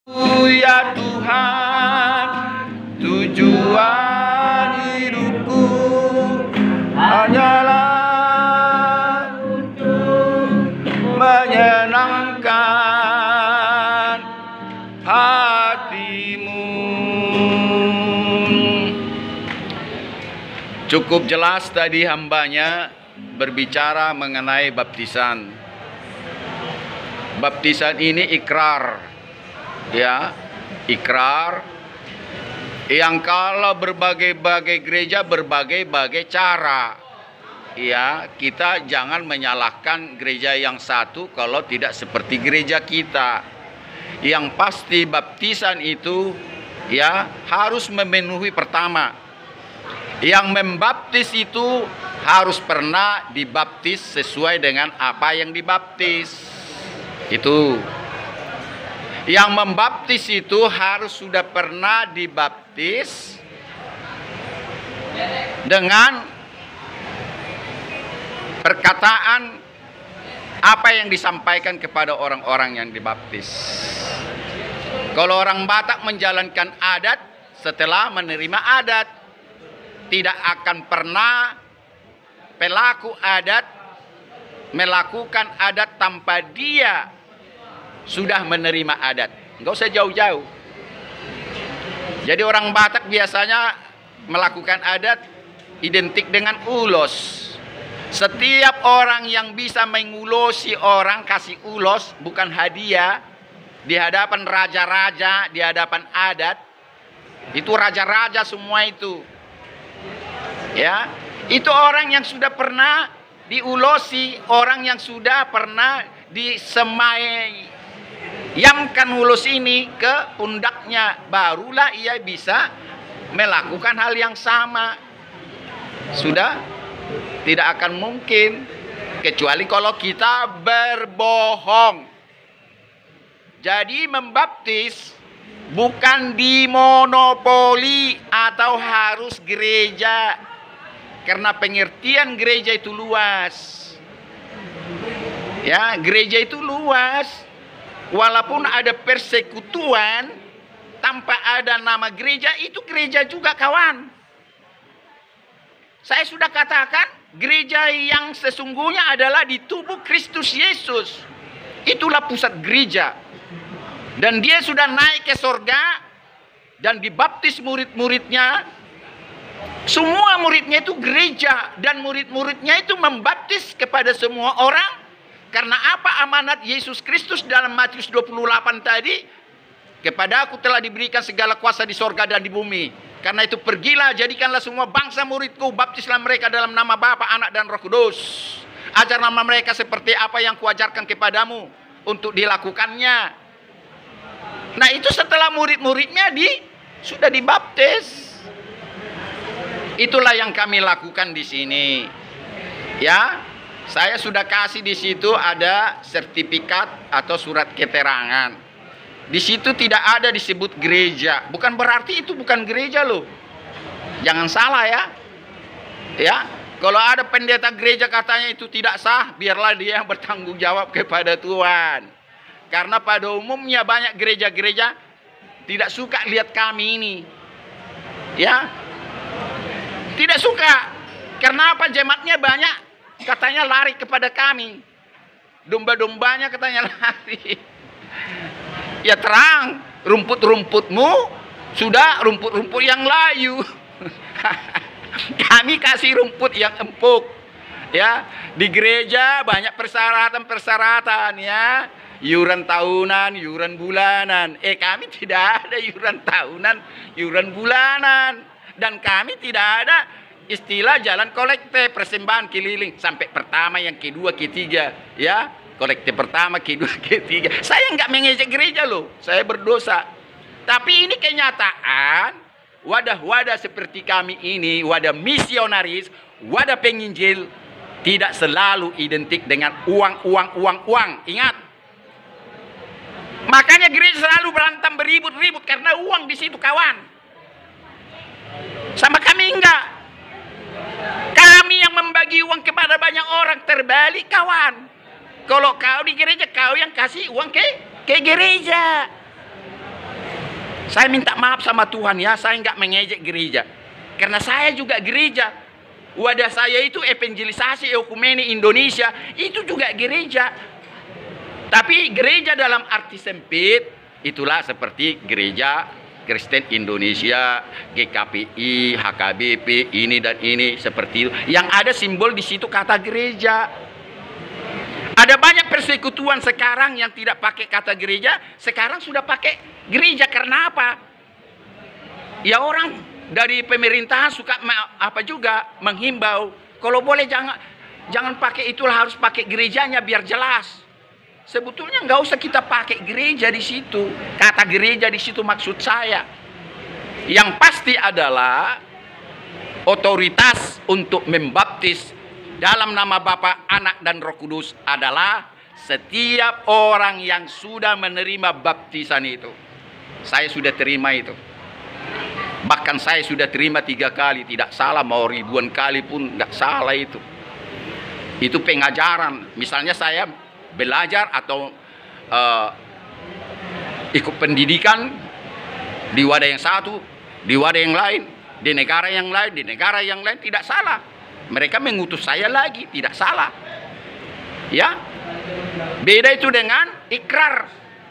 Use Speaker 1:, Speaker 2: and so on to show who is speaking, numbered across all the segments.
Speaker 1: Ya Tuhan, tujuan hidupku hanyalah untuk menyenangkan hatimu. Cukup jelas tadi hambanya berbicara mengenai baptisan. Baptisan ini ikrar, ya, ikrar yang kalau berbagai-bagai gereja berbagai-bagai cara. Ya, kita jangan menyalahkan gereja yang satu kalau tidak seperti gereja kita. Yang pasti baptisan itu ya harus memenuhi pertama. Yang membaptis itu harus pernah dibaptis sesuai dengan apa yang dibaptis. Itu. Yang membaptis itu harus sudah pernah dibaptis dengan perkataan apa yang disampaikan kepada orang-orang yang dibaptis. Kalau orang Batak menjalankan adat setelah menerima adat, tidak akan pernah pelaku adat melakukan adat tanpa dia sudah menerima adat. Enggak usah jauh-jauh. Jadi orang Batak biasanya melakukan adat identik dengan ulos. Setiap orang yang bisa mengulosi orang kasih ulos, bukan hadiah, di hadapan raja-raja, di hadapan adat, itu raja-raja semua itu. Ya, itu orang yang sudah pernah diulosi, orang yang sudah pernah disemayamkan ulus ini ke pundaknya, barulah ia bisa melakukan hal yang sama. Sudah tidak akan mungkin, kecuali kalau kita berbohong. Jadi membaptis bukan dimonopoli atau harus gereja, karena pengertian gereja itu luas. Ya, gereja itu luas. Walaupun ada persekutuan, tanpa ada nama gereja, itu gereja juga, kawan. Saya sudah katakan, gereja yang sesungguhnya adalah di tubuh Kristus Yesus. Itulah pusat gereja. Dan dia sudah naik ke sorga dan dibaptis murid-muridnya. Semua muridnya itu gereja, dan murid-muridnya itu membaptis kepada semua orang. Karena apa amanat Yesus Kristus dalam Matius 28 tadi? Kepada aku telah diberikan segala kuasa di sorga dan di bumi. Karena itu pergilah, jadikanlah semua bangsa muridku, baptislah mereka dalam nama Bapa, Anak dan Roh Kudus. Ajar nama mereka seperti apa yang kuajarkan kepadamu untuk dilakukannya. Nah, itu setelah murid-muridnya sudah dibaptis. Itulah yang kami lakukan di sini. Ya. Saya sudah kasih di situ ada sertifikat atau surat keterangan. Di situ tidak ada disebut gereja. Bukan berarti itu bukan gereja loh. Jangan salah ya. Ya, kalau ada pendeta gereja katanya itu tidak sah, biarlah dia bertanggung jawab kepada Tuhan. Karena pada umumnya banyak gereja-gereja tidak suka lihat kami ini. Ya. Tidak suka. Karena apa? Jemaatnya banyak. Katanya lari kepada kami. Domba-dombanya katanya lari. Ya terang, rumput-rumputmu sudah rumput-rumput yang layu. Kami kasih rumput yang empuk. Ya, di gereja banyak persyaratan-persyaratan ya. Iuran tahunan, iuran bulanan. Kami tidak ada iuran tahunan, iuran bulanan. Dan kami tidak ada istilah jalan kolekte, persembahan keliling sampai pertama, yang kedua, ketiga, ya, kolekte pertama, kedua, ketiga. Saya nggak mengejek gereja loh, saya berdosa. Tapi ini kenyataan, wadah-wadah seperti kami ini, wadah misionaris, wadah penginjil, tidak selalu identik dengan uang. Ingat, makanya gereja selalu berantem, beribut-ribut karena uang di situ, kawan. Sama kami enggak. Kami yang membagi uang kepada banyak orang, terbalik, kawan. Kalau kau di gereja, kau yang kasih uang ke gereja. Saya minta maaf sama Tuhan ya, saya nggak mengejek gereja. Karena saya juga gereja. Wadah saya itu evangelisasi ekumene Indonesia, itu juga gereja. Tapi gereja dalam arti sempit, itulah seperti gereja Kristen Indonesia, GKPI, HKBP, ini dan ini, seperti itu. Yang ada simbol di situ kata gereja. Ada banyak persekutuan sekarang yang tidak pakai kata gereja, sekarang sudah pakai gereja. Karena apa? Ya orang dari pemerintahan suka menghimbau, kalau boleh jangan pakai itulah, harus pakai gerejanya biar jelas. Sebetulnya nggak usah kita pakai gereja di situ. Kata gereja di situ maksud saya. Yang pasti adalah otoritas untuk membaptis dalam nama Bapa, Anak, dan Roh Kudus adalah setiap orang yang sudah menerima baptisan itu. Saya sudah terima itu. Bahkan saya sudah terima 3 kali. Tidak salah, mau ribuan kali pun nggak salah itu. Itu pengajaran. Misalnya saya belajar atau ikut pendidikan di wadah yang satu, di wadah yang lain, di negara yang lain, di negara yang lain, tidak salah. Mereka mengutus saya lagi, tidak salah. Ya, beda itu dengan ikrar.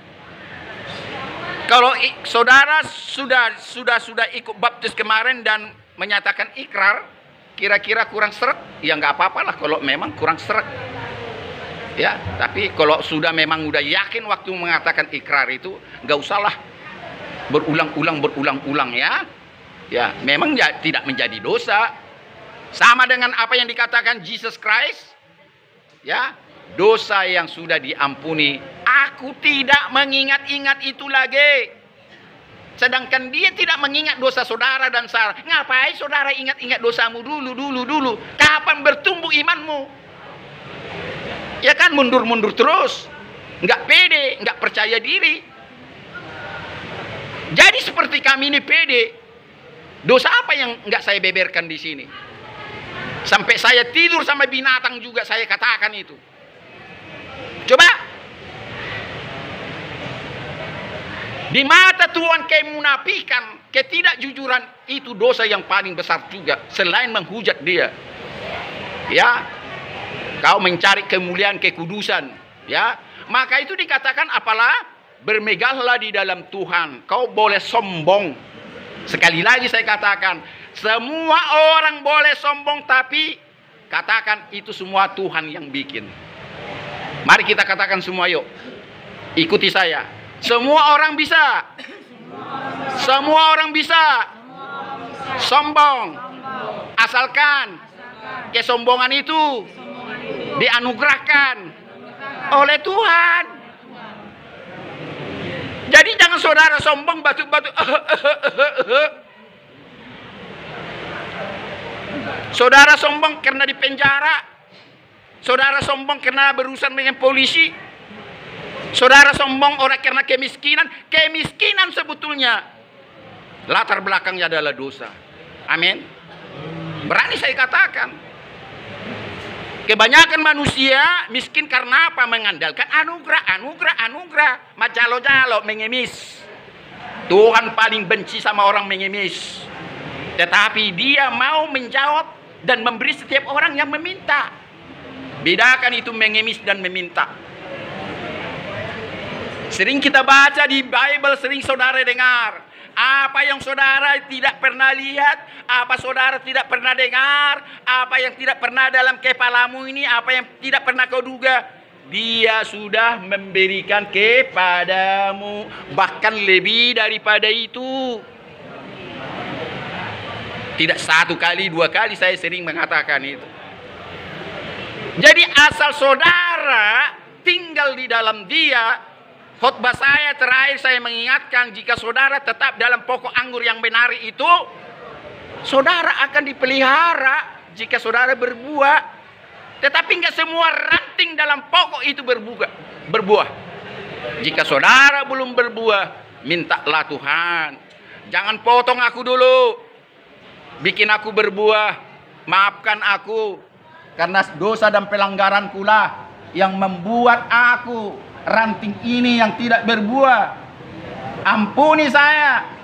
Speaker 1: Kalau saudara sudah ikut baptis kemarin dan menyatakan ikrar, kira-kira kurang seret, ya nggak apa-apalah kalau memang kurang seret. Ya, tapi kalau sudah memang udah yakin waktu mengatakan ikrar itu, nggak usahlah berulang-ulang ya. Ya, memang ya, tidak menjadi dosa. Sama dengan apa yang dikatakan Jesus Christ. Ya, dosa yang sudah diampuni, aku tidak mengingat-ingat itu lagi. Sedangkan dia tidak mengingat dosa saudara dan Sarah. Ngapain saudara ingat-ingat dosamu dulu? Kapan bertumbuh imanmu? Ya kan, mundur-mundur terus. Nggak pede, nggak percaya diri. Jadi seperti kami ini pede. Dosa apa yang nggak saya beberkan di sini? Sampai saya tidur sama binatang juga saya katakan itu. Coba. Di mata Tuhan kemunafikan, ketidakjujuran itu dosa yang paling besar juga. Selain menghujat dia. Ya. Kau mencari kemuliaan, kekudusan, ya. Maka itu dikatakan apalah? Bermegahlah di dalam Tuhan. Kau boleh sombong. Sekali lagi saya katakan, semua orang boleh sombong, tapi katakan itu semua Tuhan yang bikin. Mari kita katakan semua, yuk. Ikuti saya. Semua orang bisa. Semua orang bisa. Sombong. Asalkan kesombongan itu dianugerahkan oleh Tuhan. Jadi jangan saudara sombong batuk-batuk. Saudara sombong karena di penjara. Saudara sombong karena berurusan dengan polisi. Saudara sombong orang karena kemiskinan. Kemiskinan sebetulnya latar belakangnya adalah dosa. Amin. Berani saya katakan. Kebanyakan manusia miskin karena apa? Mengandalkan anugerah. Macalo-jalo, mengemis. Tuhan paling benci sama orang mengemis. Tetapi dia mau menjawab dan memberi setiap orang yang meminta. Bedakan itu mengemis dan meminta. Sering kita baca di Bible, sering saudara dengar. Apa yang saudara tidak pernah lihat, apa saudara tidak pernah dengar, apa yang tidak pernah dalam kepalamu ini, apa yang tidak pernah kau duga, dia sudah memberikan kepadamu. Bahkan lebih daripada itu. Tidak 1 kali, 2 kali saya sering mengatakan itu. Jadi asal saudara tinggal di dalam dia. Khotbah saya terakhir saya mengingatkan, jika saudara tetap dalam pokok anggur yang benar itu, saudara akan dipelihara jika saudara berbuah. Tetapi nggak semua ranting dalam pokok itu berbuah. Jika saudara belum berbuah, mintalah Tuhan. Jangan potong aku dulu. Bikin aku berbuah. Maafkan aku. Karena dosa dan pelanggaranku lah yang membuat aku ranting ini yang tidak berbuah. Ampuni saya.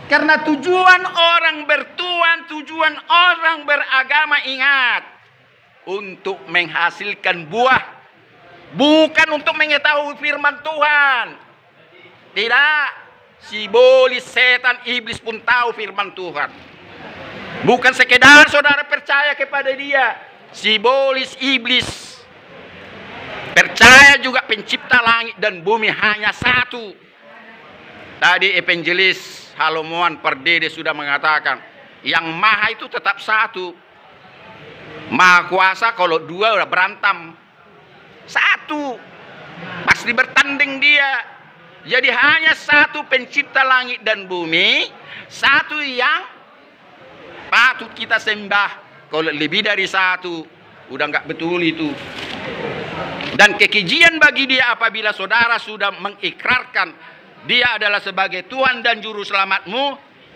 Speaker 1: Karena tujuan orang bertuan, tujuan orang beragama, ingat, untuk menghasilkan buah, bukan untuk mengetahui firman Tuhan. Tidak, sibolis setan iblis pun tahu firman Tuhan. Bukan sekedar saudara percaya kepada dia, sibolis iblis percaya juga pencipta langit dan bumi hanya satu. Tadi evangelis Halomoan Pardede sudah mengatakan, yang maha itu tetap satu. Maha kuasa kalau dua udah berantem. Satu. Pasti bertanding dia. Jadi hanya satu pencipta langit dan bumi. Satu yang patut kita sembah. Kalau lebih dari satu, udah nggak betul itu. Dan kekejian bagi dia apabila saudara sudah mengikrarkan dia adalah sebagai Tuhan dan Juru Selamatmu,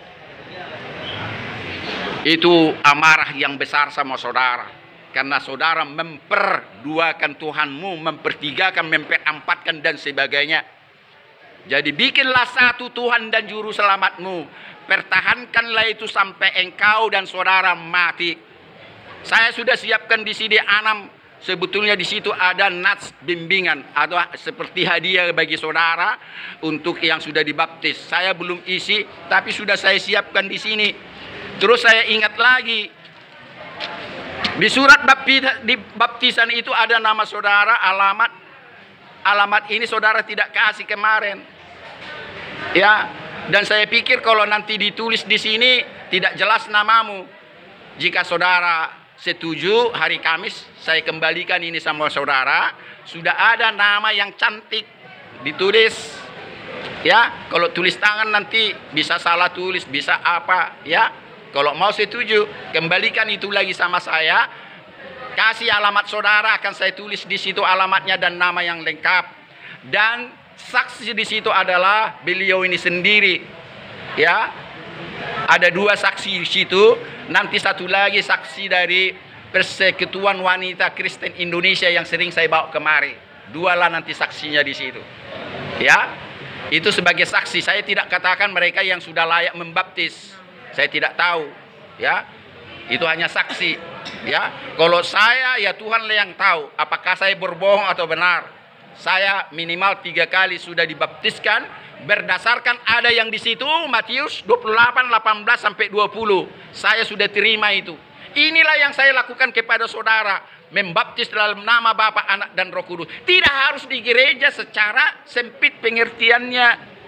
Speaker 1: itu amarah yang besar sama saudara. Karena saudara memperduakan Tuhanmu, mempertigakan, memperempatkan dan sebagainya. Jadi bikinlah satu Tuhan dan Juru Selamatmu. Pertahankanlah itu sampai engkau dan saudara mati. Saya sudah siapkan di sini 6. Sebetulnya di situ ada nats bimbingan atau seperti hadiah bagi saudara untuk yang sudah dibaptis. Saya belum isi, tapi sudah saya siapkan di sini. Terus saya ingat lagi, di surat baptisan itu ada nama saudara, alamat. Alamat ini saudara tidak kasih kemarin. Ya, dan saya pikir kalau nanti ditulis di sini tidak jelas namamu. Jika saudara setuju, hari Kamis saya kembalikan ini sama saudara. Sudah ada nama yang cantik ditulis. Ya, kalau tulis tangan nanti bisa salah tulis, bisa apa, ya. Kalau mau setuju, kembalikan itu lagi sama saya. Kasih alamat saudara, akan saya tulis di situ alamatnya dan nama yang lengkap. Dan saksi di situ adalah beliau ini sendiri. Ya. Ada 2 saksi di situ. Nanti satu lagi saksi dari Persekutuan Wanita Kristen Indonesia yang sering saya bawa kemari. 2 lah nanti saksinya di situ. Ya, itu sebagai saksi. Saya tidak katakan mereka yang sudah layak membaptis. Saya tidak tahu. Ya, itu hanya saksi. Ya, kalau saya ya Tuhanlah yang tahu. Apakah saya berbohong atau benar? Saya minimal 3 kali sudah dibaptiskan. Berdasarkan ada yang di situ Matius 28:18 sampai 20. Saya sudah terima itu. Inilah yang saya lakukan kepada saudara, membaptis dalam nama Bapa, Anak dan Roh Kudus. Tidak harus di gereja secara sempit pengertiannya.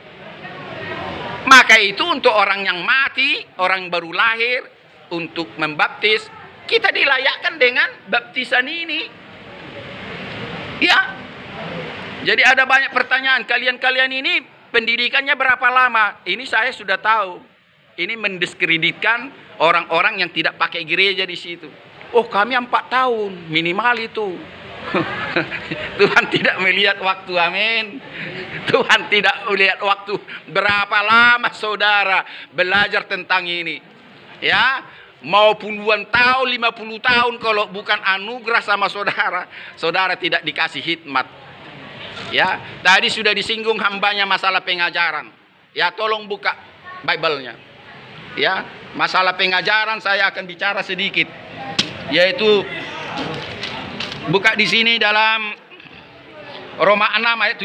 Speaker 1: Maka itu untuk orang yang mati, orang baru lahir, untuk membaptis, kita dilayakkan dengan baptisan ini. Ya. Jadi ada banyak pertanyaan, kalian ini pendidikannya berapa lama? Ini saya sudah tahu. Ini mendiskreditkan orang-orang yang tidak pakai gereja di situ. Oh, kami 4 tahun minimal itu. Tuhan tidak melihat waktu, amin. Tuhan tidak melihat waktu. Berapa lama saudara belajar tentang ini? Ya, mau puluhan tahun, 50 tahun, kalau bukan anugerah sama saudara, saudara tidak dikasih hikmat. Ya, tadi sudah disinggung hambanya masalah pengajaran. Ya, tolong buka Bible-nya. Ya, masalah pengajaran saya akan bicara sedikit. Yaitu buka di sini dalam Roma 6 ayat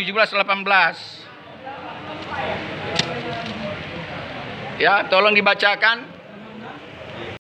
Speaker 1: 17-18. Ya, tolong dibacakan.